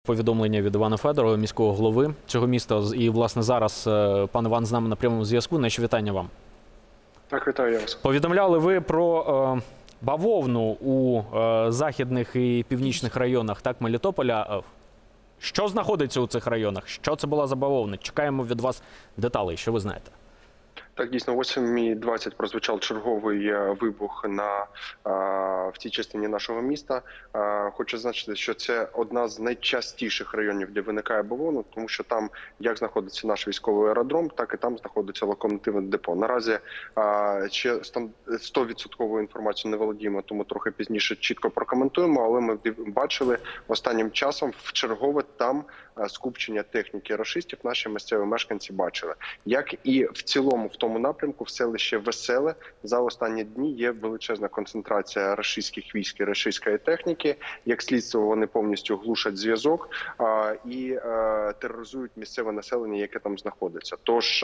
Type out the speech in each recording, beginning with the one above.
повідомлення від Івана Федорова, міського голови цього міста. І, власне, зараз пан Іван з нами на прямому зв'язку. Наші вітання вам. Так, вітаю вас. Повідомляли ви про бавовну у західних і північних районах, так, Мелітополя. Що знаходиться у цих районах? Що це була за бавовна? Чекаємо від вас деталей, що ви знаєте. Так, дійсно, о 7:20 прозвучав черговий вибух в цій частині нашого міста. Хочу зазначити, що це одна з найчастіших районів, де виникає бавовна, тому що там як знаходиться наш військовий аеродром, так і там знаходиться локомотивне депо. Наразі ще 100% інформацію не володіємо, тому трохи пізніше чітко прокоментуємо, але ми бачили останнім часом вчергове там скупчення техніки рашистів, наші місцеві мешканці бачили. Як і в цілому в тому напрямку, в селище Веселе за останні дні є величезна концентрація рашистських військ і рашистської техніки. Як слідство, вони повністю глушать зв'язок і тероризують місцеве населення, яке там знаходиться. Тож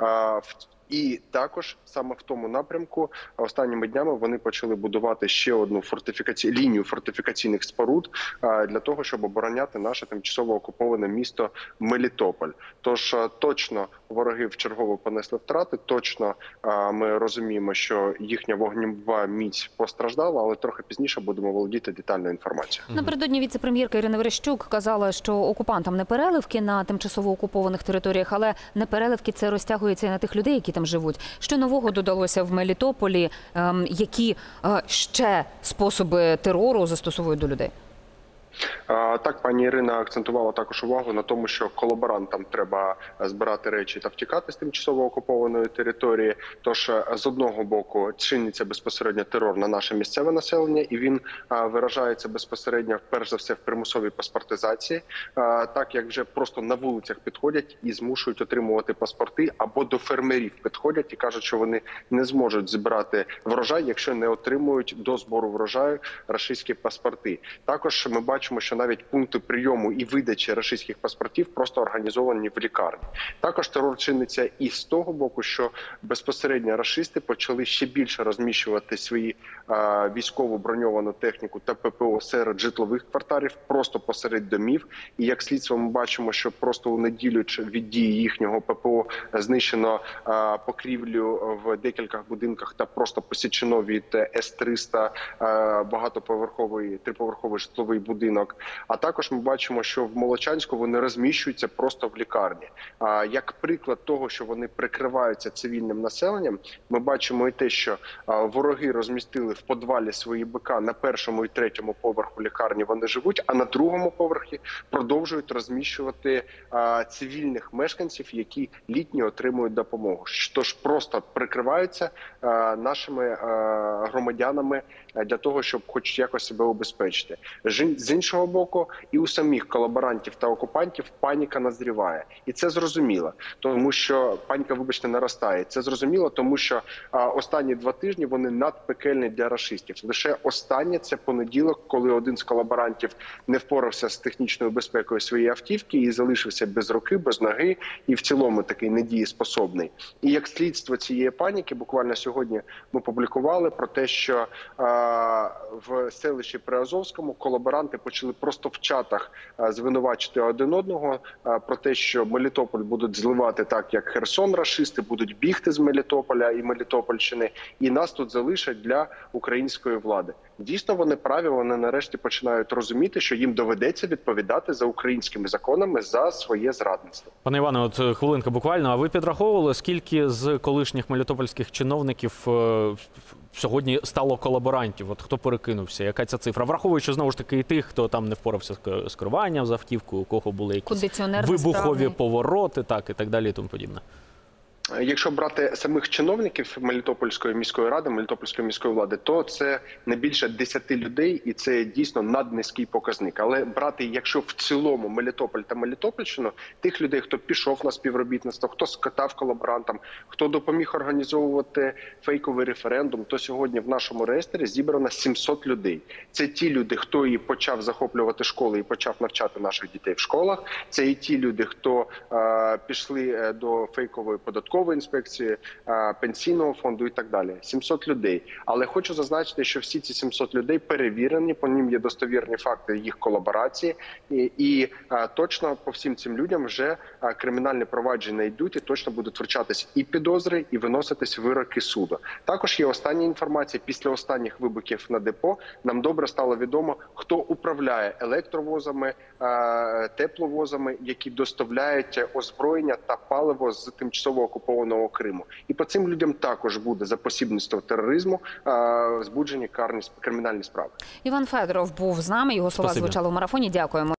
і також саме в тому напрямку останніми днями вони почали будувати ще одну лінію фортифікаційних споруд для того, щоб обороняти наше тимчасово окуповане місто Мелітополь. Тож точно вороги вчергово понесли втрати, точно ми розуміємо, що їхня вогнева міць постраждала, але трохи пізніше будемо володіти детальною інформацією. Напередодні віце-прем'єрка Ірина Верещук казала, що окупантам не переливки на тимчасово окупованих територіях, але не переливки це розтягується і на тих людей, які там живуть. Що нового додалося в Мелітополі? Які ще способи терору застосовують до людей? Так, пані Ірина акцентувала також увагу на тому, що колаборантам треба збирати речі та втікати з тимчасово окупованої території. Тож, з одного боку, чиниться безпосередньо терор на наше місцеве населення, і він виражається безпосередньо, перш за все, в примусовій паспортизації, так як вже просто на вулицях підходять і змушують отримувати паспорти, або до фермерів підходять і кажуть, що вони не зможуть збирати врожай, якщо не отримують до збору врожаю рашистські паспорти. Також ми бачимо, що навіть пункти прийому і видачі рашистських паспортів просто організовані в лікарні. Також терор чиниться і з того боку, що безпосередньо рашисти почали ще більше розміщувати свої військову броньовану техніку та ППО серед житлових кварталів, просто посеред домів. І як слідство ми бачимо, що просто у неділю від дії їхнього ППО знищено покрівлю в декількох будинках та просто посічено від С-300 багатоповерховий, триповерховий житловий будинок. А також ми бачимо, що в Молочанську вони розміщуються просто в лікарні. Як приклад того, що вони прикриваються цивільним населенням, ми бачимо і те, що вороги розмістили в підвалі свої БК на першому і третьому поверху лікарні вони живуть, а на другому поверхі продовжують розміщувати цивільних мешканців, які літні отримують допомогу. Тож просто прикриваються нашими громадянами для того, щоб хоч якось себе убезпечити. З іншого боку, і у самих колаборантів та окупантів паніка назріває. І це зрозуміло, тому що паніка, вибачте, наростає. Це зрозуміло, тому що останні 2 тижні вони надпекельні для рашистів. Лише останнє – це понеділок, коли один з колаборантів не впорався з технічною безпекою своєї автівки і залишився без руки, без ноги, і в цілому такий недієспособний. І як слідство цієї паніки, буквально сьогодні ми публікували про те, що в селищі Приазовському колаборанти почали просто в чатах звинувачити один одного про те, що Мелітополь будуть зливати так, як Херсон рашисти, будуть бігти з Мелітополя і Мелітопольщини, і нас тут залишать для української влади. Дійсно, вони праві, вони нарешті починають розуміти, що їм доведеться відповідати за українськими законами за своє зрадництво. Пане Іване, от хвилинка буквально, а ви підраховували, скільки з колишніх мелітопольських чиновників сьогодні стало колаборантів? От хто перекинувся? Яка ця цифра? Враховуючи, знову ж таки, і тих, хто там не впорався з керуванням з автівкою, у кого були якісь вибухові повороти, так, і так далі, і тому подібне. Якщо брати самих чиновників Мелітопольської міської ради, Мелітопольської міської влади, то це не більше 10 людей, і це дійсно наднизький показник. Але брати, якщо в цілому Мелітополь та Мелітопольщину, тих людей, хто пішов на співробітництво, хто скатав колаборантам, хто допоміг організовувати фейковий референдум, то сьогодні в нашому реєстрі зібрано 700 людей. Це ті люди, хто і почав захоплювати школи і почав навчати наших дітей в школах. Це і ті люди, хто пішли до фейкової податкової податкової інспекції, пенсійного фонду і так далі. 700 людей. Але хочу зазначити, що всі ці 700 людей перевірені, по ним є достовірні факти їх колаборації, і точно по всім цим людям вже кримінальні провадження йдуть, і точно будуть вручатись і підозри, і виноситись вироки суду. Також є остання інформація. Після останніх вибухів на депо нам добре стало відомо, хто управляє електровозами, тепловозами, які доставляють озброєння та паливо з тимчасово окупованого Криму. І по цим людям також буде за посібництво тероризму збуджені кримінальні справи. Іван Федоров був з нами, його слова Спасибі. звучали в марафоні. Дякуємо.